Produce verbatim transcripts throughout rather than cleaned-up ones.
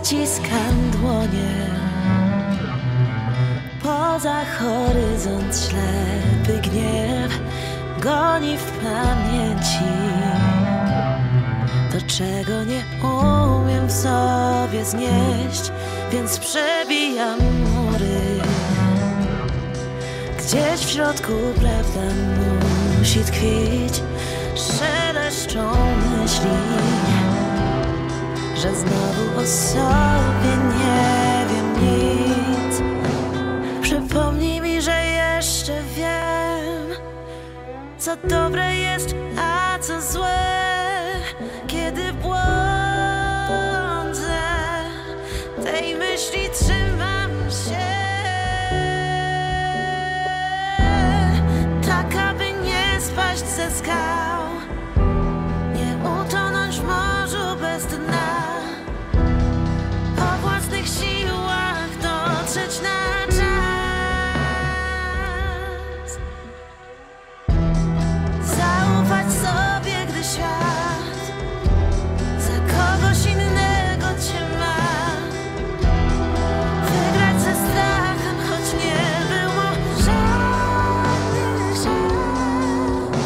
zaciskam dłonie. Poza horyzont ślepy gniew goni w pamięci to, czego nie umiem w sobie znieść, więc przebijam mury. Gdzieś w środku prawda musi tkwić, szeleszczą myśli, że znowu o sobie nie wiem nic. Przypomnij mi, że jeszcze wiem, co dobre jest, a co złe. Kiedy błądzę, tej myśli trzymam się, tak aby nie spaść ze skał, nie utonąć w morzu bez dna, o własnych siłach dotrzeć na czas, zaufać sobie, gdy świat za kogoś innego cię ma, wygrać ze strachem, choć nie było żadnych szans.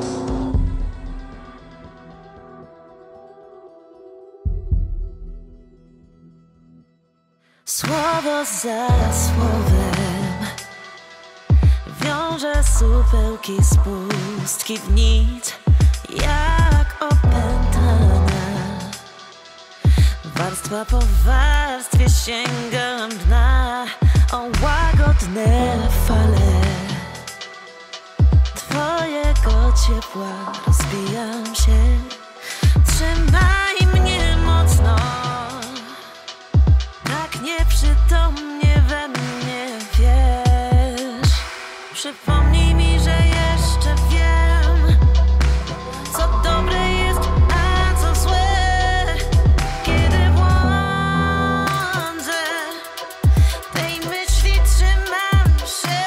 Słowo za słowem wiąże supełki z pustki w nic, jak opętana. Warstwa po warstwie sięgam dna, o łagodne fale twojego ciepła rozbijam się. Trzymaj mnie mocno, tak nieprzytomnie we mnie wiesz. Przypomnij mi, że jeszcze wiem, co dobre jest, a co złe. Kiedy błądzę, tej myśli trzymam się,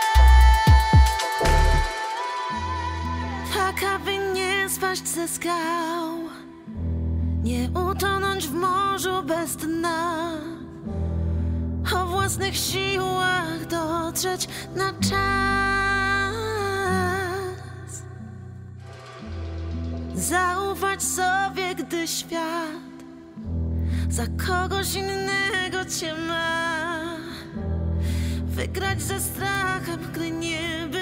tak aby nie spaść ze skał, nie utonąć w morzu bez dna, o własnych siłach dotrzeć na czas, zaufać sobie, gdy świat za kogoś innego cię ma, wygrać ze strachem, gdy nie